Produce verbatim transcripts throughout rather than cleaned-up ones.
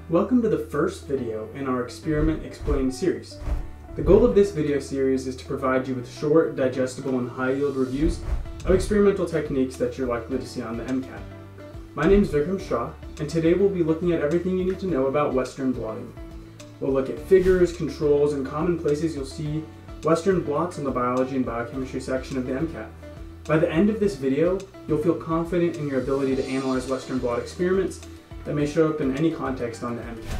Welcome to the first video in our Experiment Explained series. The goal of this video series is to provide you with short, digestible, and high-yield reviews of experimental techniques that you're likely to see on the MCAT. My name is Vikram Shah, and today we'll be looking at everything you need to know about Western blotting. We'll look at figures, controls, and common places you'll see Western blots in the biology and biochemistry section of the MCAT. By the end of this video, you'll feel confident in your ability to analyze Western blot experiments that may show up in any context on the MCAT.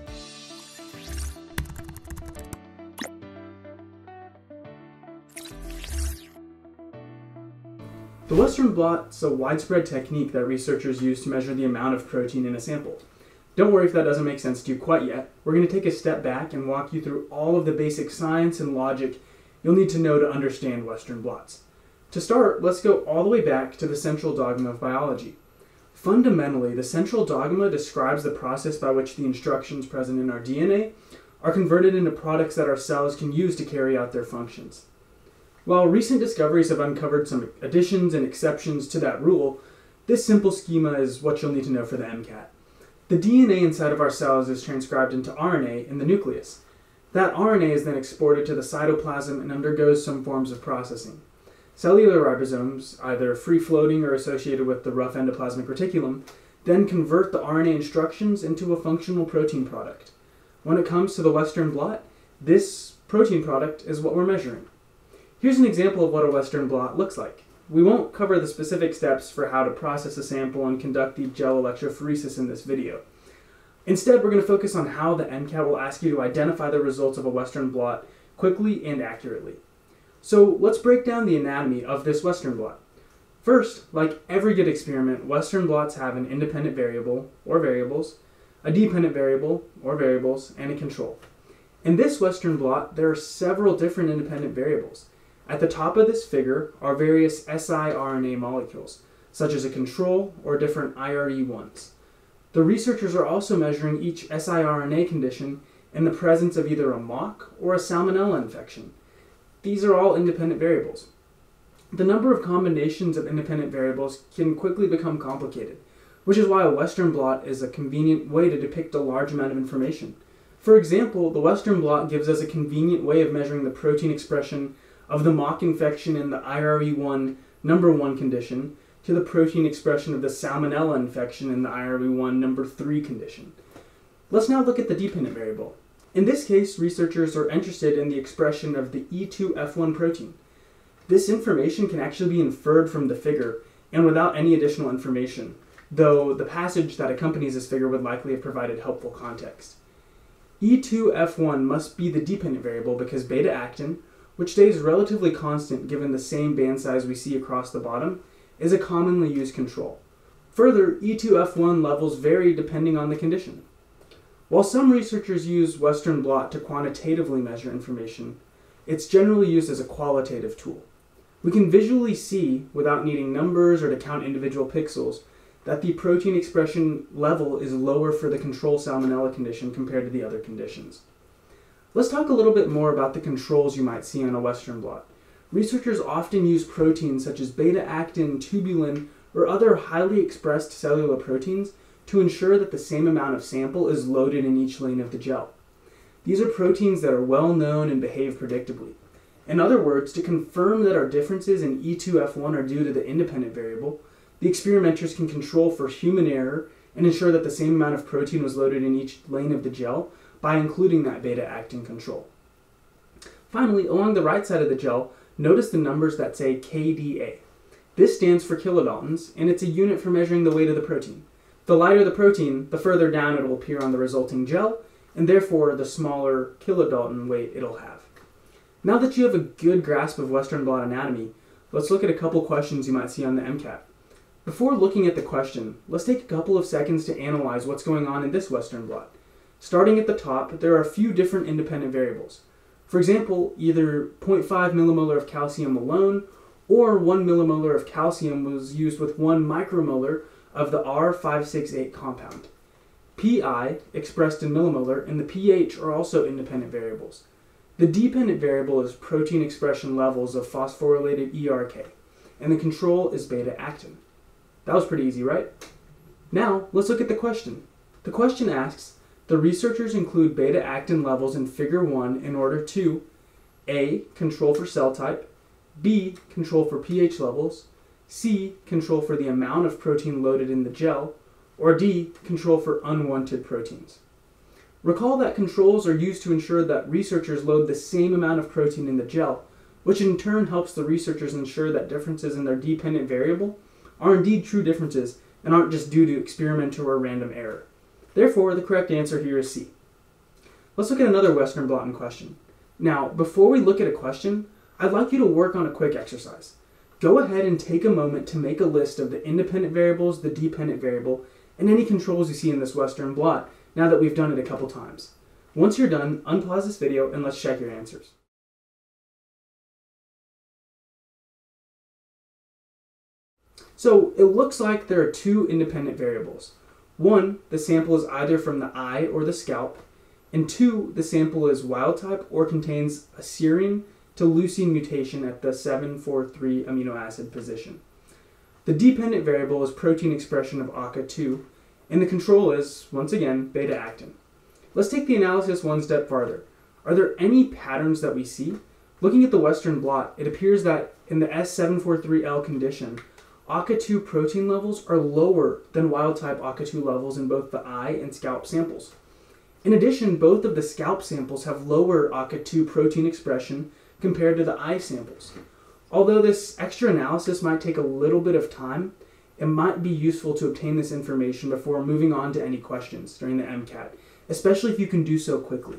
The Western blot is a widespread technique that researchers use to measure the amount of protein in a sample. Don't worry if that doesn't make sense to you quite yet. We're going to take a step back and walk you through all of the basic science and logic you'll need to know to understand Western blots. To start, let's go all the way back to the central dogma of biology. Fundamentally, the central dogma describes the process by which the instructions present in our D N A are converted into products that our cells can use to carry out their functions. While recent discoveries have uncovered some additions and exceptions to that rule, this simple schema is what you'll need to know for the MCAT. The D N A inside of our cells is transcribed into R N A in the nucleus. That R N A is then exported to the cytoplasm and undergoes some forms of processing. Cellular ribosomes, either free-floating or associated with the rough endoplasmic reticulum, then convert the R N A instructions into a functional protein product. When it comes to the Western blot, this protein product is what we're measuring. Here's an example of what a Western blot looks like. We won't cover the specific steps for how to process a sample and conduct the gel electrophoresis in this video. Instead, we're going to focus on how the MCAT will ask you to identify the results of a Western blot quickly and accurately. So let's break down the anatomy of this Western blot. First, like every good experiment, Western blots have an independent variable, or variables, a dependent variable, or variables, and a control. In this Western blot, there are several different independent variables. At the top of this figure are various siRNA molecules, such as a control or different I R E ones. The researchers are also measuring each siRNA condition in the presence of either a mock or a salmonella infection. These are all independent variables. The number of combinations of independent variables can quickly become complicated, which is why a Western blot is a convenient way to depict a large amount of information. For example, the Western blot gives us a convenient way of measuring the protein expression of the mock infection in the I R E one number one condition to the protein expression of the salmonella infection in the I R E one number three condition. Let's now look at the dependent variable. In this case, researchers are interested in the expression of the E two F one protein. This information can actually be inferred from the figure and without any additional information, though the passage that accompanies this figure would likely have provided helpful context. E two F one must be the dependent variable because beta-actin, which stays relatively constant given the same band size we see across the bottom, is a commonly used control. Further, E two F one levels vary depending on the condition. While some researchers use Western blot to quantitatively measure information, it's generally used as a qualitative tool. We can visually see, without needing numbers or to count individual pixels, that the protein expression level is lower for the control salmonella condition compared to the other conditions. Let's talk a little bit more about the controls you might see on a Western blot. Researchers often use proteins such as beta-actin, tubulin, or other highly expressed cellular proteins to ensure that the same amount of sample is loaded in each lane of the gel. These are proteins that are well known and behave predictably. In other words, to confirm that our differences in E two F one are due to the independent variable, the experimenters can control for human error and ensure that the same amount of protein was loaded in each lane of the gel by including that beta-actin control. Finally, along the right side of the gel, notice the numbers that say K D A. This stands for kilodaltons, and it's a unit for measuring the weight of the protein. The lighter the protein, the further down it will appear on the resulting gel, and therefore the smaller kilodalton weight it'll have. Now that you have a good grasp of Western blot anatomy, let's look at a couple questions you might see on the MCAT. Before looking at the question, let's take a couple of seconds to analyze what's going on in this Western blot. Starting at the top, there are a few different independent variables. For example, either zero point five millimolar of calcium alone or one millimolar of calcium was used with one micromolar of the R five sixty-eight compound. P I, expressed in millimolar, and the pH are also independent variables. The dependent variable is protein expression levels of phosphorylated E R K, and the control is beta-actin. That was pretty easy, right? Now, let's look at the question. The question asks, The researchers include beta-actin levels in figure one in order to A. Control for cell type, B. Control for pH levels, C. Control for the amount of protein loaded in the gel, or D. Control for unwanted proteins. Recall that controls are used to ensure that researchers load the same amount of protein in the gel, which in turn helps the researchers ensure that differences in their dependent variable are indeed true differences and aren't just due to experimental or random error. Therefore, the correct answer here is C. Let's look at another Western blot in question. Now, before we look at a question, I'd like you to work on a quick exercise. Go ahead and take a moment to make a list of the independent variables, the dependent variable, and any controls you see in this Western blot now that we've done it a couple times. Once you're done, unpause this video and let's check your answers. So it looks like there are two independent variables. One, the sample is either from the eye or the scalp, and two, the sample is wild type or contains a serine to leucine mutation at the seven four three amino acid position. The dependent variable is protein expression of A C A two, and the control is, once again, beta-actin. Let's take the analysis one step farther. Are there any patterns that we see? Looking at the Western blot, it appears that in the S seven four three L condition, A C A two protein levels are lower than wild-type A C A two levels in both the eye and scalp samples. In addition, both of the scalp samples have lower A C A two protein expression compared to the eye samples. Although this extra analysis might take a little bit of time, it might be useful to obtain this information before moving on to any questions during the MCAT, especially if you can do so quickly.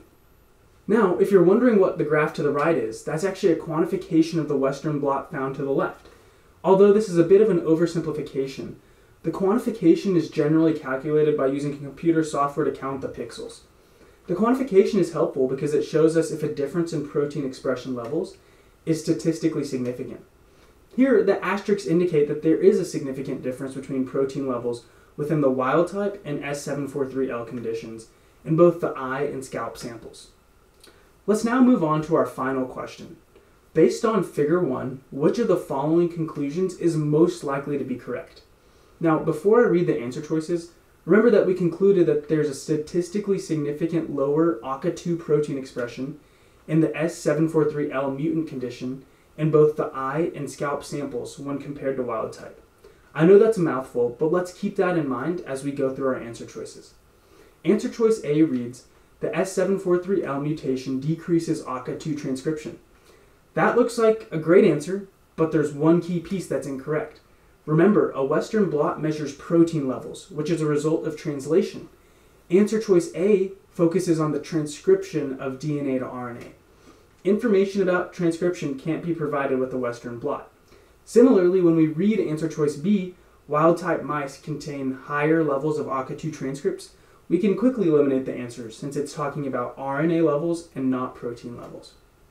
Now, if you're wondering what the graph to the right is, that's actually a quantification of the Western blot found to the left. Although this is a bit of an oversimplification, the quantification is generally calculated by using computer software to count the pixels. The quantification is helpful because it shows us if a difference in protein expression levels is statistically significant. Here, the asterisks indicate that there is a significant difference between protein levels within the wild type and S seven four three L conditions in both the eye and scalp samples. Let's now move on to our final question. Based on figure one, which of the following conclusions is most likely to be correct? Now, before I read the answer choices, remember that we concluded that there's a statistically significant lower A C A two protein expression in the S seven four three L mutant condition in both the eye and scalp samples when compared to wild type. I know that's a mouthful, but let's keep that in mind as we go through our answer choices. Answer choice A reads, the S seven four three L mutation decreases A C A two transcription. That looks like a great answer, but there's one key piece that's incorrect. Remember, a Western blot measures protein levels, which is a result of translation. Answer choice A focuses on the transcription of D N A to R N A. Information about transcription can't be provided with a Western blot. Similarly, when we read answer choice B, wild-type mice contain higher levels of A C A two transcripts, we can quickly eliminate the answers since it's talking about R N A levels and not protein levels.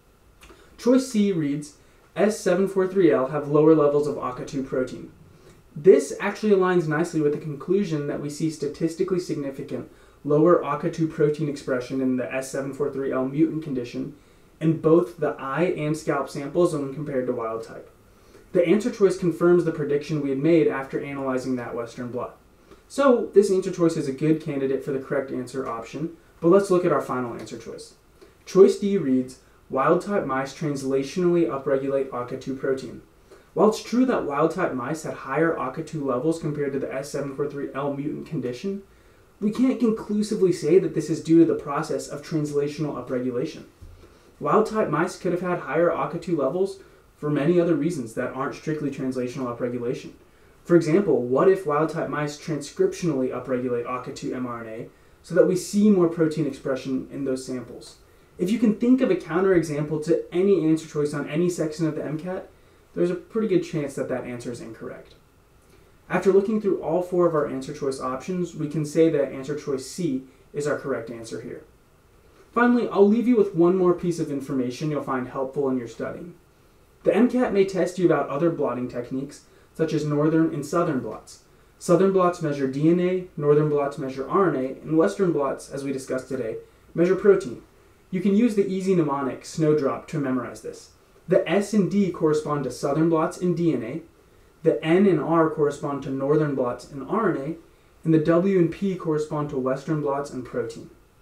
Choice C reads, S seven four three L have lower levels of A C A two protein. This actually aligns nicely with the conclusion that we see statistically significant lower A C A two protein expression in the S seven four three L mutant condition in both the eye and scalp samples when compared to wild type. The answer choice confirms the prediction we had made after analyzing that Western blot. So this answer choice is a good candidate for the correct answer option, but let's look at our final answer choice. Choice D reads, wild-type mice translationally upregulate A C A two protein. While it's true that wild-type mice had higher A C A two levels compared to the S seven four three L mutant condition, we can't conclusively say that this is due to the process of translational upregulation. Wild-type mice could have had higher A C A two levels for many other reasons that aren't strictly translational upregulation. For example, what if wild-type mice transcriptionally upregulate A C A two mRNA so that we see more protein expression in those samples? If you can think of a counterexample to any answer choice on any section of the MCAT, there's a pretty good chance that that answer is incorrect. After looking through all four of our answer choice options, we can say that answer choice C is our correct answer here. Finally, I'll leave you with one more piece of information you'll find helpful in your studying. The MCAT may test you about other blotting techniques, such as northern and southern blots. Southern blots measure D N A, northern blots measure R N A, and western blots, as we discussed today, measure protein. You can use the easy mnemonic snowdrop to memorize this. The S and D correspond to southern blots in D N A, the N and R correspond to northern blots in R N A, and the W and P correspond to western blots and protein.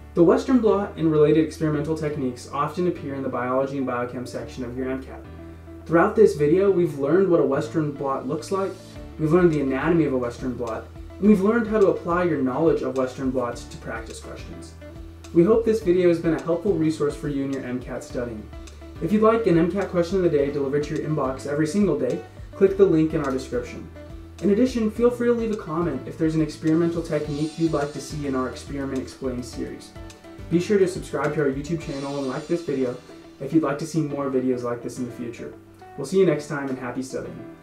The Western blot and related experimental techniques often appear in the biology and biochem section of your MCAT. Throughout this video, we've learned what a Western blot looks like, we've learned the anatomy of a Western blot, and we've learned how to apply your knowledge of Western blots to practice questions. We hope this video has been a helpful resource for you in your MCAT studying. If you'd like an MCAT question of the day delivered to your inbox every single day, click the link in our description. In addition, feel free to leave a comment if there's an experimental technique you'd like to see in our Experiment Explained series. Be sure to subscribe to our YouTube channel and like this video if you'd like to see more videos like this in the future. We'll see you next time, and happy studying.